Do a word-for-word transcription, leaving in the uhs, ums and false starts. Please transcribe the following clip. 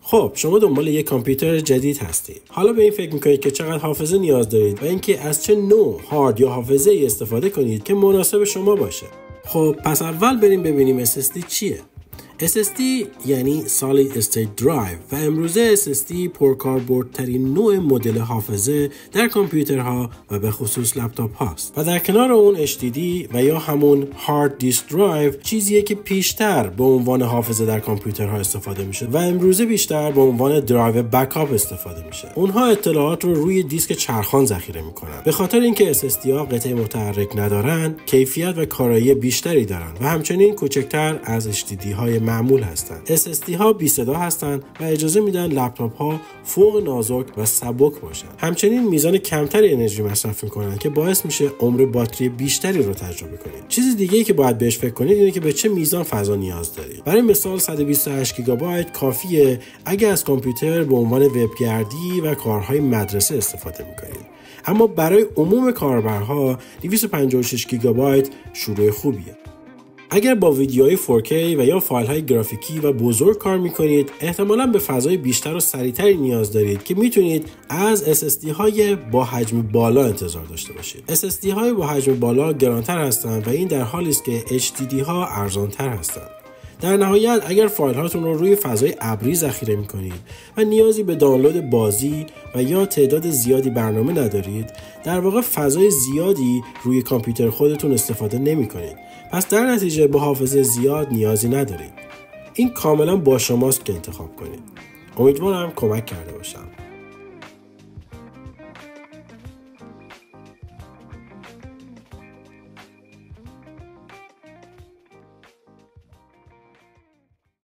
خب شما دنبال یک کامپیوتر جدید هستید. حالا به این فکر میکنید که چقدر حافظه نیاز دارید و اینکه از چه نوع هارد یا حافظه ای استفاده کنید که مناسب شما باشه. خب پس اول بریم ببینیم اس اس دی چیه. اس اس دی یعنی Solid State Drive و امروزه اس اس دی پرکاربردترین نوع مدل حافظه در کامپیوترها و به خصوص لپتاپ هاست و در کنار اون اچ دی دی و یا همون هارد دیسک درایو چیزیه که پیشتر به عنوان حافظه در کامپیوترها استفاده میشه و امروزه بیشتر به عنوان درایو بکاپ استفاده میشه. اونها اطلاعات رو روی دیسک چرخان ذخیره میکنن. به خاطر اینکه اس اس دی ها قطعه متحرک ندارن، کیفیت و کارایی بیشتری دارن و همچنین کوچکتر از اچ دی دی های معمول هستند. اس اس دی ها بی صدا هستند و اجازه میدن لپتاپ ها فوق نازک و سبک باشن. همچنین میزان کمتری انرژی مصرف میکنن که باعث میشه عمر باتری بیشتری رو تجربه کنید. چیز دیگه ای که باید بهش فکر کنید اینه که به چه میزان فضا نیاز دارید. برای مثال صد و بیست و هشت گیگابایت کافیه اگه از کامپیوتر به عنوان وبگردی و کارهای مدرسه استفاده میکنید. اما برای عموم کاربرها دویست و پنجاه و شش گیگابایت شروع خوبیه. اگر با ویدیوهای فور کی و یا فایل‌های گرافیکی و بزرگ کار می‌کنید، احتمالاً به فضای بیشتر و سریعتری نیاز دارید که میتونید از اس اس دی های با حجم بالا انتظار داشته باشید. اس اس دی های با حجم بالا گرانتر هستند و این در حالی است که اچ دی دی ها ارزانتر هستند. در نهایت اگر فایل هاتون رو روی فضای ابری ذخیره می‌کنید و نیازی به دانلود بازی و یا تعداد زیادی برنامه ندارید، در واقع فضای زیادی روی کامپیوتر خودتون استفاده نمی‌کنید. پس در نتیجه به حافظه زیاد نیازی ندارید. این کاملا با شماست که انتخاب کنید. امیدوارم کمک کرده باشم.